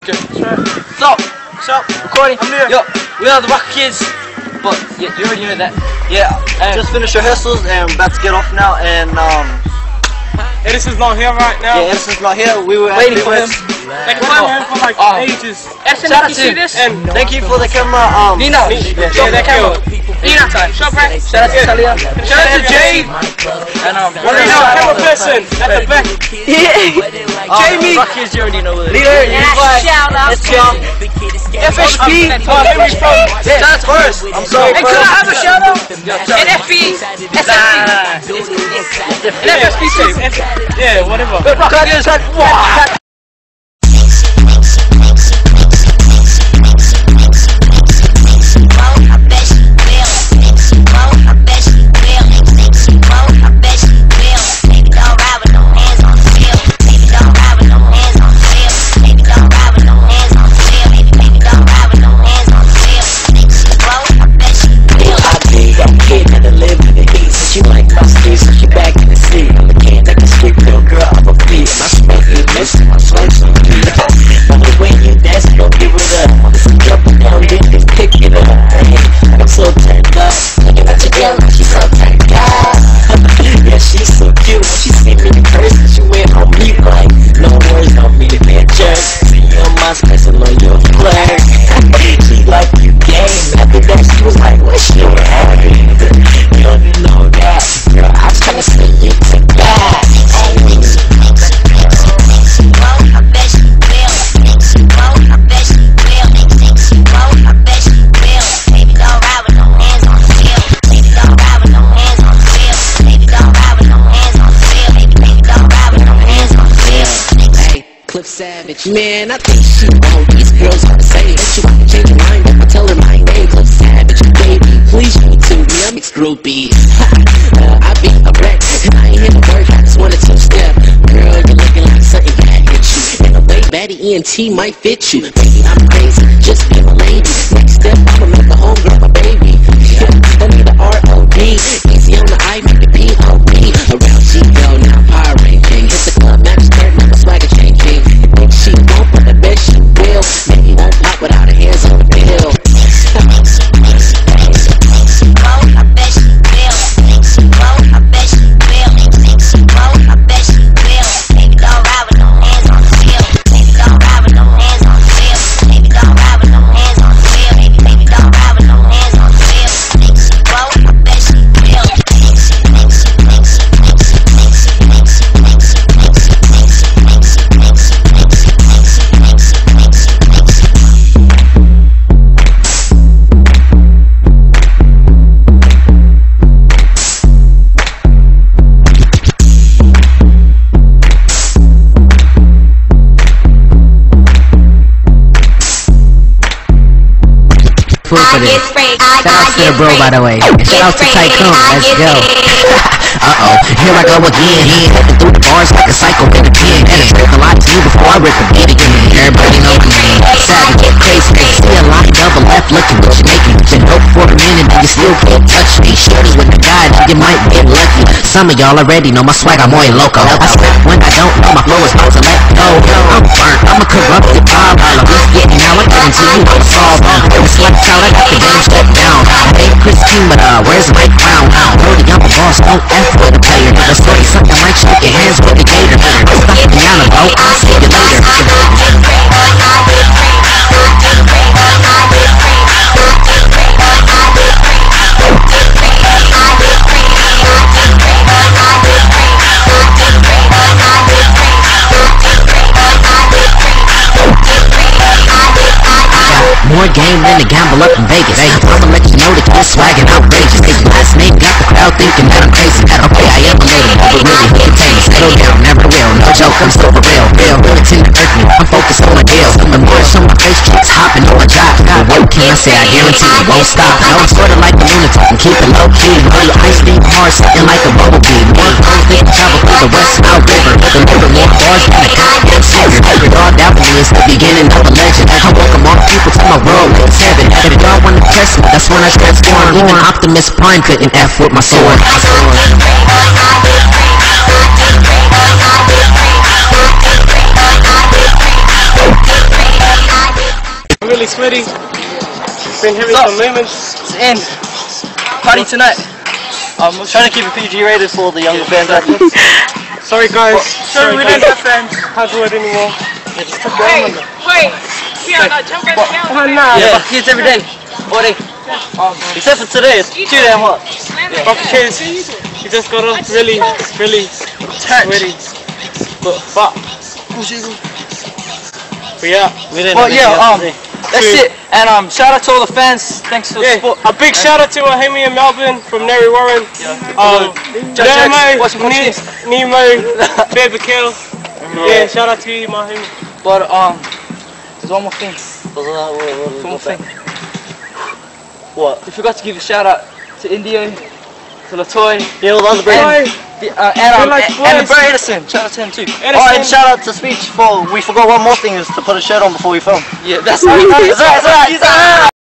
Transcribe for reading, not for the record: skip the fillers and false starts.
good. So, recording. I'm here. Yo, we are the Rock Kids. But yeah, you already know that. Yeah, just finished rehearsals and about to get off now. And Edison's not here right now. yeah, Edison's not here. We were Waiting for him. They've been waiting for like ages. Edison, Shout out you to see him. this? And thank you for the camera. Nino. yeah, that camera. Nino. Show up, right? Shout out to Talia. Shout out to Jade. I know. Camera person at the back. Jamie. Rock Kids, you already know what it is. Leader, shout out Let's to go. FHP. That's first. I'm sorry. Hey, could I have a shout out? NFB. SFB. NFSB too. Yeah, whatever. But Rock Kids, like, wow. Savage, man, I think she won't. These girls are the same. Bet you I can change your mind if I tell her my name. Cliff Savage, baby, please show it to me. I'm ex-groupie. I be a wreck, and I ain't here to work. I just wanted to step. Girl, you're looking like something that hit you. And the way Batty ENT might fit you. Baby, I'm crazy, just be a lady. Next step, I'ma make the homegirl my baby. I need the R.O.D. Easy on the I, make the P.O.B. Around she go, now Power Ranging. Hit the club, match skirt, now my swagger changing. She won't, but I bet she will. Maybe won't pop without her hands on the bill. I bet she will. I bet she will. I bet she will. Baby, don't ride with no hands on the wheel. Baby, don't ride with no hands on the wheel. Baby, don't ride with no hands on the wheel. Baby, don't ride with no hands on the wheel. I bet she will. For this. Shout out to the bro, by the way. And shout out to Tycoon. Let's go. Uh-oh, here I go again. Flipping through the bars like a psycho in the pen. And it's a lot to you before I rip a beat again. Everybody know my name. Savage, crazy, see a line double left looking what you making. Been dope for a minute and you still can't touch me. Shorty with the guy, you might get lucky. Some of y'all already know my swag, I'm muy loco. I snap when I don't know my flow is about to let go. I'm burnt, I'm a corrupted vibe. While I'm just getting out, I'm getting to you, I'm solved. It's like out, I got the game shut down. I ain't Chris King, but where's my crown? Brody, I'm a boss, don't F with a player. Let's say something like shake your hands with the gator. Stop the piano, bro, I'll see you later. More game than the gamble up in Vegas. I'ma let you know that you're swagging outrageous. His last name got the crowd thinking that I'm crazy. Okay, I am a lady, but really who can take me? Settle down, never will. No joke, I'm still for real. Really tend to hurt me. I'm focused on my deal. The more I show my face, chicks hopping on my job. But what can I say? I guarantee it won't stop. No, I'm sorta like a lunatic and keep it low key. Really ice deep hard, something like a bumblebee. More goals than travel through the West Nile River. Deliver more bars than a goddamn savior. Every dog that for me is the beginning of a legend. I welcome all people to my world like it's heaven. If y'all wanna test me, that's when I transform. Even Optimus Prime couldn't F with my sword. really sweaty. Been having some moments. It's the end. Party tonight. I'm trying to keep it PG rated for the younger fans. Sorry guys. Sorry, we don't have fans. Can't do it anymore. Hey, wait. Fiona, jump in the house. Oh no. Yeah, kids every day. All day. Except for today, it's too damn hot. Fuck kids. She just got off really sweaty. But yeah. But yeah, that's it. And shout out to all the fans. Thanks for the support. A big shout out to our homie in Melbourne from Neri Warren. Nemo, Bear Kill. Yeah, shout out to you, my homie. But there's one more thing. One more thing. What? We forgot to give a shout out to Indio, to Latoy. Yeah, all the other brands. And Bro Edison. Shout out to him too. Edison. Oh, and shout out to Speech for we forgot one more thing is to put a shirt on before we film. Yeah, that's right. That's right.